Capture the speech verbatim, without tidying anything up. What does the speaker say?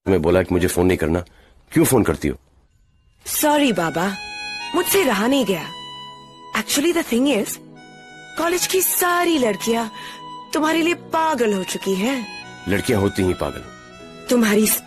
तुम्हें बोला कि मुझे फोन नहीं करना, क्यों फोन करती हो? सॉरी बाबा, मुझसे रहा नहीं गया। Actually the thing is, college की सारी लड़कियां तुम्हारे लिए पागल हो चुकी हैं। लड़कियां होती ही पागल। तुम्हारी